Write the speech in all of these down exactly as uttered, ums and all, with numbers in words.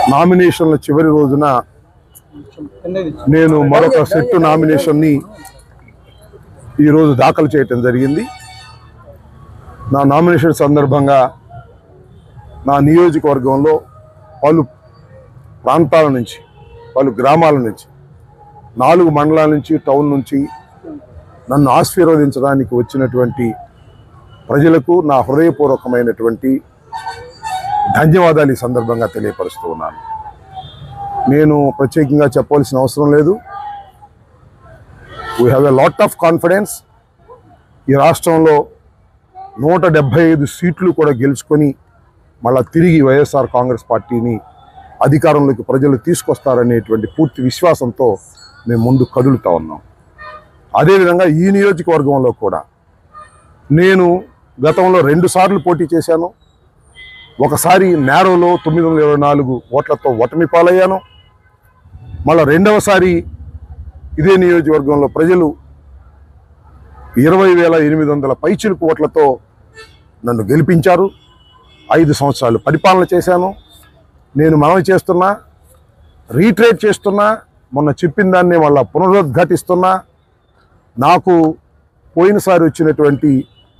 నామినేషన్ల చివరి రోజున నేను మరొక సెట్ నామినేషన్ని ఈరోజు దాఖలు చేయటం జరిగింది. నా నామినేషన్ సందర్భంగా నా నియోజకవర్గంలో పలు ప్రాంతాల నుంచి, పలు గ్రామాల నుంచి, నాలుగు మండలాల నుంచి, టౌన్ నుంచి నన్ను ఆశీర్వదించడానికి వచ్చినటువంటి ప్రజలకు నా హృదయపూర్వకమైనటువంటి ధన్యవాదాలు ఈ సందర్భంగా తెలియపరుస్తూ ఉన్నాను. నేను ప్రత్యేకంగా చెప్పవలసిన అవసరం లేదు. We have a lot of confidence. ఈ రాష్ట్రంలో నూట డెబ్బై ఐదు సీట్లు కూడా గెలుచుకొని మళ్ళా తిరిగి వైఎస్ఆర్ కాంగ్రెస్ పార్టీని అధికారంలోకి ప్రజలు తీసుకొస్తారనేటువంటి పూర్తి విశ్వాసంతో మేము ముందు కదులుతూ ఉన్నాం. అదేవిధంగా ఈ నియోజకవర్గంలో కూడా నేను గతంలో రెండు సార్లు పోటీ చేశాను. ఒకసారి నేరోలో తొమ్మిది వందల ఇరవై నాలుగు ఓట్లతో ఓటమి పాలయ్యాను. మళ్ళీ రెండవసారి ఇదే నియోజకవర్గంలో ప్రజలు ఇరవై వేల ఎనిమిది వందల పైచిలుకు ఓట్లతో నన్ను గెలిపించారు. ఐదు సంవత్సరాలు పరిపాలన చేశాను. నేను మనవి చేస్తున్నా, రీట్రేట్ చేస్తున్నా, మొన్న చెప్పిన దాన్ని మళ్ళీ పునరుద్ఘాటిస్తున్నా. నాకు పోయినసారి వచ్చినటువంటి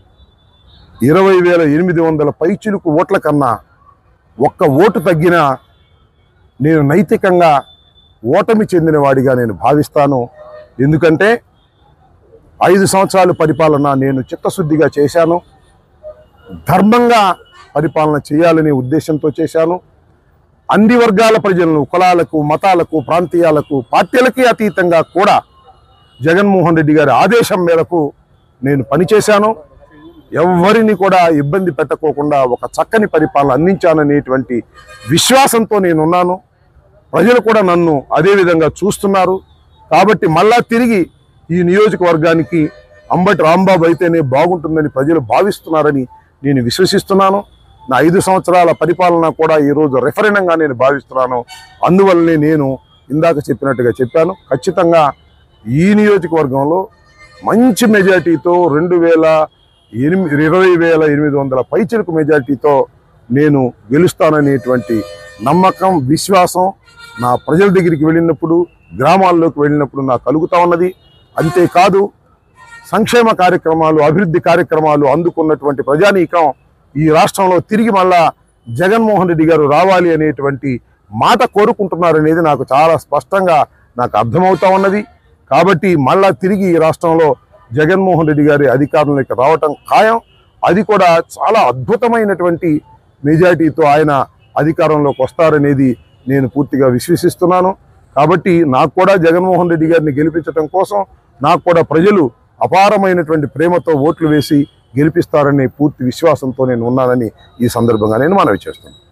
ఇరవై వేల ఎనిమిది వందల పైచిలుకు ఓట్ల కన్నా ఒక్క ఓటు తగ్గినా నేను నైతికంగా ఓటమి చెందిన వాడిగా నేను భావిస్తాను. ఎందుకంటే ఐదు సంవత్సరాలు పరిపాలన నేను చిత్తశుద్ధిగా చేశాను. ధర్మంగా పరిపాలన చేయాలనే ఉద్దేశంతో చేశాను. అన్ని వర్గాల ప్రజలను, కులాలకు, మతాలకు, ప్రాంతీయాలకు, పార్టీలకి అతీతంగా కూడా జగన్మోహన్ రెడ్డి గారి ఆదేశం మేరకు నేను పనిచేశాను. ఎవరిని కూడా ఇబ్బంది పెట్టకోకుండా ఒక చక్కని పరిపాలన అందించాననేటువంటి విశ్వాసంతో నేనున్నాను. ప్రజలు కూడా నన్ను అదేవిధంగా చూస్తున్నారు. కాబట్టి మళ్ళా తిరిగి ఈ నియోజకవర్గానికి అంబటి రాంబాబు అయితేనే బాగుంటుందని ప్రజలు భావిస్తున్నారని నేను విశ్వసిస్తున్నాను. నా ఐదు సంవత్సరాల పరిపాలన కూడా ఈరోజు రెఫరెండంగా నేను భావిస్తున్నాను. అందువల్లనే నేను ఇందాక చెప్పినట్టుగా చెప్పాను. ఖచ్చితంగా ఈ నియోజకవర్గంలో మంచి మెజార్టీతో రెండు వేల ఎనిమిది ఇరవై వేల ఎనిమిది వందల పైచిలకు మెజార్టీతో నేను గెలుస్తాననేటువంటి నమ్మకం, విశ్వాసం నా ప్రజల దగ్గరికి వెళ్ళినప్పుడు, గ్రామాల్లోకి వెళ్ళినప్పుడు నాకు కలుగుతూ ఉన్నది. అంతేకాదు, సంక్షేమ కార్యక్రమాలు, అభివృద్ధి కార్యక్రమాలు అందుకున్నటువంటి ప్రజానీకం ఈ రాష్ట్రంలో తిరిగి మళ్ళా జగన్మోహన్ రెడ్డి గారు రావాలి అనేటువంటి మాట కోరుకుంటున్నారనేది నాకు చాలా స్పష్టంగా నాకు అర్థమవుతా ఉన్నది. కాబట్టి మళ్ళా తిరిగి ఈ రాష్ట్రంలో జగన్మోహన్ రెడ్డి గారి అధికారంలోకి రావటం ఖాయం. అది కూడా చాలా అద్భుతమైనటువంటి మెజార్టీతో ఆయన అధికారంలోకి వస్తారనేది నేను పూర్తిగా విశ్వసిస్తున్నాను. కాబట్టి నాకు కూడా జగన్మోహన్ రెడ్డి గారిని గెలిపించడం కోసం నాకు కూడా ప్రజలు అపారమైనటువంటి ప్రేమతో ఓట్లు వేసి గెలిపిస్తారనే పూర్తి విశ్వాసంతో నేను ఉన్నానని ఈ సందర్భంగా నేను మనవి చేస్తున్నాను.